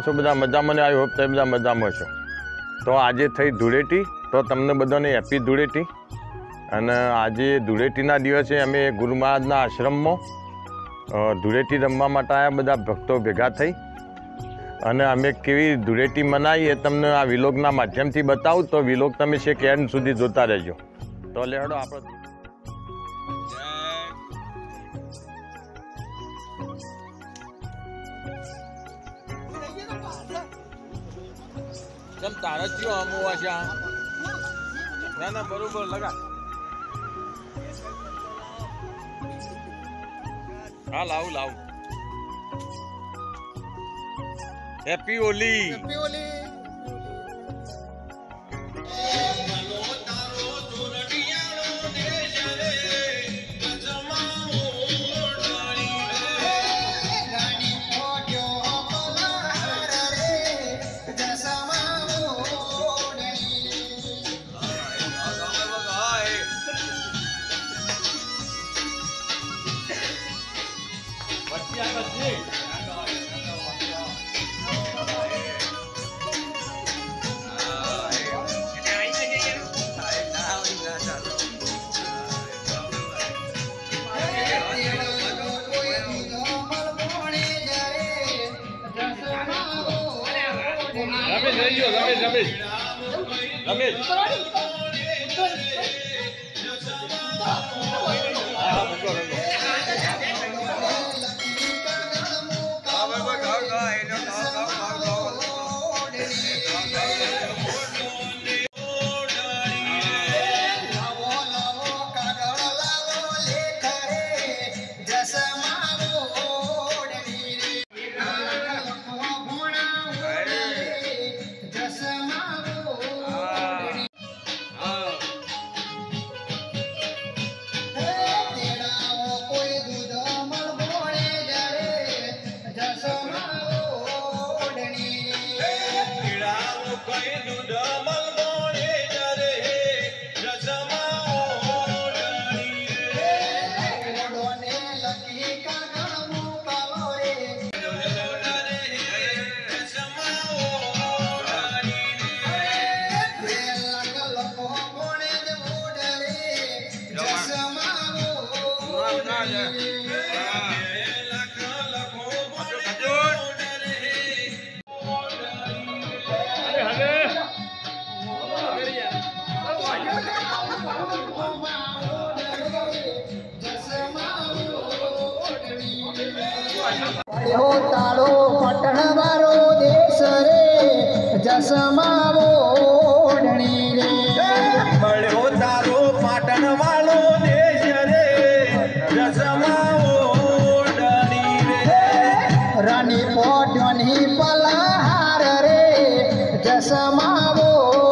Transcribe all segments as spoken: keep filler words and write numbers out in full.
છો બધા મજામાં? આઈ હોપ તમે બધા મજામાં છો। તો આજે થઈ ધૂળેટી, તો તમને બધાને હેપી ધૂળેટી। અને આજે ધૂળેટીના દિવસે અમે ગુરુ મહારાજના આશ્રમમાં ધૂળેટી રમવા માટે આવ્યા, બધા ભક્તો ભેગા થઈ અને અમે કેવી ધૂળેટી મનાવી એ તમને આ વિલોગના માધ્યમથી બતાવું। તો વિલોગ તમે છેક એન્ડ સુધી જોતા રહેજો। તો લેડો આપણે चल तारा क्यों हम वाशा ना ना बरोबर लगा हाँ लाऊ लाऊ हैप्पी होली हैप्पी होली रमेश रमेश रमेश हो तारो पटण वारो देश रे जसमावो ओढ़णी रे बड़ो तारो पाटण वालो देश रे जसमावो ओढ़णी रे रानी पोट्योनी पलहार रे जसमावो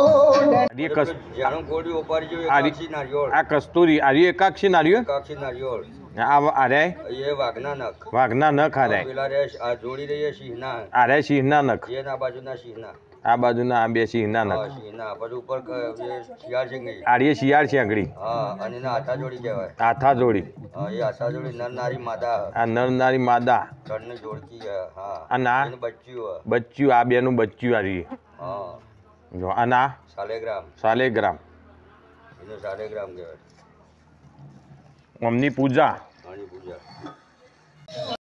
आ कस्तूरी आ एकाक्षी नारियोल एकाक्षी नारियोल अरे ये वाघना नख वाघना नख आ पेला रे आ जोड़ी रे सिंहना अरे सिंहना नख ये ना बाजुना सिंहना आ बाजुना आ बे सिंहना नख सिंहना पर ऊपर ये शियाळ सिंगड़ी आ ये शियाळ सिंगड़ी हां અને ના આથા જોડી કહેવાય આથા જોડી હા એ આથા જોડી નર નારી માદા આ નર નારી માદા ત્રણને જોડકી હા આ ના એનું બચ્ચું બચ્ચું આ બેનું બચ્ચું આ રહી હા જો આ ના સાલેગ્રામ સાલેગ્રામ એનું સાલેગ્રામ કહેવાય ઓમની પૂજા આની પૂજા